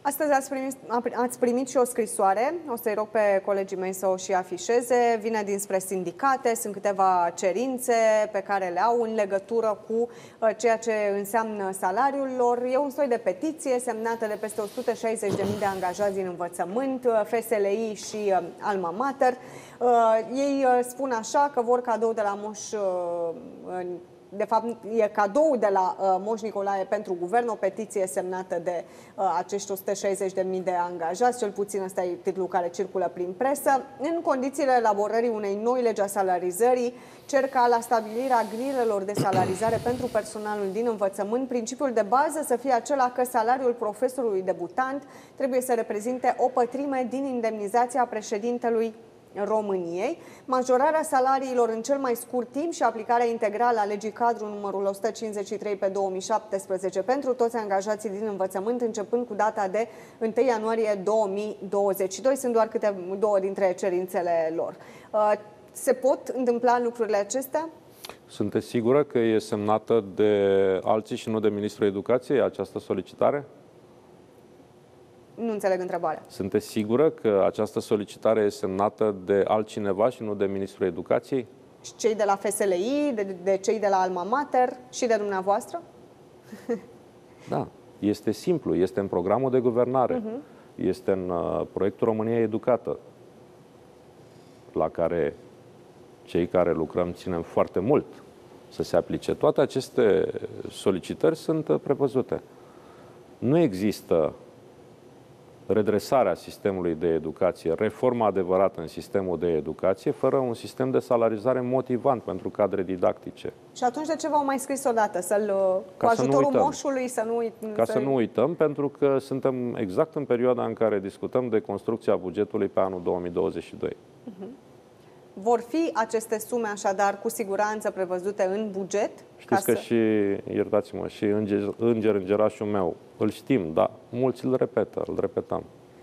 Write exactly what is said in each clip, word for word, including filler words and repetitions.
Astăzi ați primit, ați primit și o scrisoare, o să-i rog pe colegii mei să o și afișeze. Vine dinspre sindicate, sunt câteva cerințe pe care le au în legătură cu ceea ce înseamnă salariul lor. E un soi de petiție semnată de peste o sută șaizeci de mii de angajați din învățământ, F S L I și Alma Mater. Ei spun așa că vor cadou de la Moș... De fapt, e cadou de la uh, Moș Nicolae pentru guvern, o petiție semnată de uh, acești o sută șaizeci de mii de angajați, cel puțin ăsta e titlul care circulă prin presă. În condițiile elaborării unei noi legi a salarizării, cer ca la stabilirea grilelor de salarizare pentru personalul din învățământ, principiul de bază să fie acela că salariul profesorului debutant trebuie să reprezinte o pătrime din indemnizația președintelui României, majorarea salariilor în cel mai scurt timp și aplicarea integrală a legii cadru numărul o sută cincizeci și trei pe două mii șaptesprezece pentru toți angajații din învățământ, începând cu data de întâi ianuarie două mii douăzeci și doi. Sunt doar câte două dintre cerințele lor. Se pot întâmpla lucrurile acestea? Sunteți sigură că e semnată de alții și nu de Ministrul Educației această solicitare? Nu înțeleg întrebarea. Sunteți sigură că această solicitare e semnată de altcineva și nu de Ministrul Educației? Și cei de la F S L I, de, de cei de la Alma Mater și de dumneavoastră? Da, este simplu. Este în programul de guvernare. Uh-huh. Este în uh, proiectul România Educată, la care cei care lucrăm ținem foarte mult să se aplice. Toate aceste solicitări sunt uh, prevăzute. Nu există redresarea sistemului de educație, reforma adevărată în sistemul de educație, fără un sistem de salarizare motivant pentru cadre didactice. Și atunci de ce v-au mai scris odată? Să-l, cu ajutorul moșului să nu uităm? Ca să nu uităm, pentru că suntem exact în perioada în care discutăm de construcția bugetului pe anul două mii douăzeci și doi. Uh-huh. Vor fi aceste sume, așadar, cu siguranță prevăzute în buget? Știți că să... și, iertați-mă, și înger, înger îngerașul meu, îl știm, dar mulți îl repetă, îl repetăm.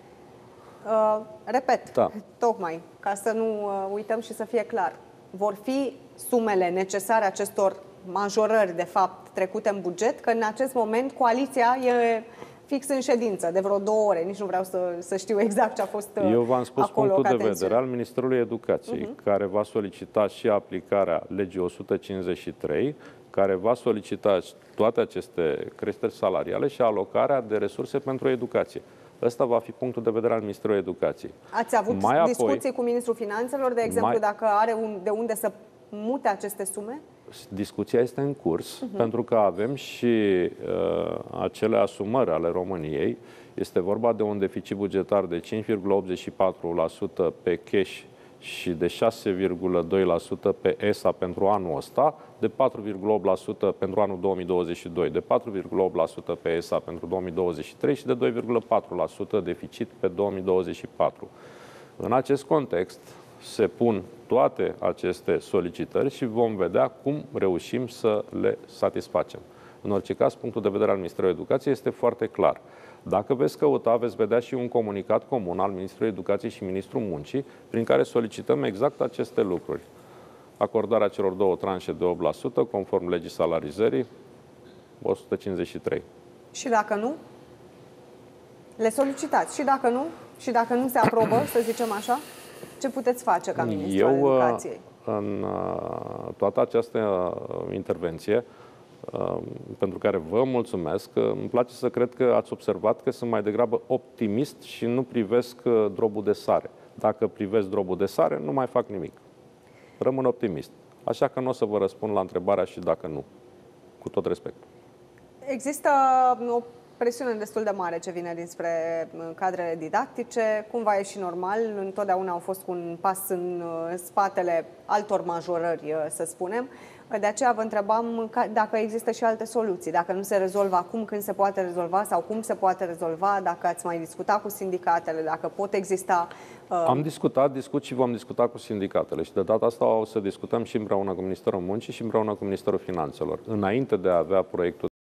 Uh, repet, da. Tocmai, ca să nu uh, uităm și să fie clar. Vor fi sumele necesare acestor majorări, de fapt, trecute în buget, că în acest moment coaliția e fix în ședință, de vreo două ore, nici nu vreau să, să știu exact ce a fost acolo. Eu v-am spus acolo, punctul de vedere al Ministerului Educației, uh-huh. care va solicita și aplicarea legii o sută cincizeci și trei, care va solicita toate aceste creșteri salariale și alocarea de resurse pentru educație. Ăsta va fi punctul de vedere al Ministerului Educației. Ați avut mai discuții apoi, cu Ministrul Finanțelor, de exemplu, mai... dacă are un, de unde să mute aceste sume? Discuția este în curs, uh-huh. pentru că avem și uh, acele asumări ale României. Este vorba de un deficit bugetar de cinci virgulă optzeci și patru la sută pe cash și de șase virgulă doi la sută pe E S A pentru anul ăsta, de patru virgulă opt la sută pentru anul două mii douăzeci și doi, de patru virgulă opt la sută pe E S A pentru două mii douăzeci și trei și de doi virgulă patru la sută deficit pe două mii douăzeci și patru. În acest context se pun toate aceste solicitări și vom vedea cum reușim să le satisfacem. În orice caz, punctul de vedere al Ministerului Educației este foarte clar. Dacă veți căuta, veți vedea și un comunicat comun al Ministrului Educației și Ministrul Muncii, prin care solicităm exact aceste lucruri. Acordarea celor două tranșe de opt la sută, conform legii salarizării, o sută cincizeci și trei. Și dacă nu? Le solicitați. Și dacă nu? Și dacă nu se aprobă, să zicem așa? Ce puteți face ca Ministru al Educației? În toată această intervenție, pentru care vă mulțumesc, îmi place să cred că ați observat că sunt mai degrabă optimist și nu privesc drobul de sare. Dacă privesc drobul de sare, nu mai fac nimic. Rămân optimist. Așa că nu o să vă răspund la întrebarea și dacă nu. Cu tot respectul. Există o presiune destul de mare ce vine dinspre cadrele didactice. Cumva e și normal. Întotdeauna au fost cu un pas în spatele altor majorări, să spunem. De aceea vă întrebam dacă există și alte soluții. Dacă nu se rezolvă acum, când se poate rezolva sau cum se poate rezolva, dacă ați mai discutat cu sindicatele, dacă pot exista... Uh... Am discutat, discut și vom discuta cu sindicatele și de data asta o să discutăm și împreună cu Ministerul Muncii și împreună cu Ministerul Finanțelor. Înainte de a avea proiectul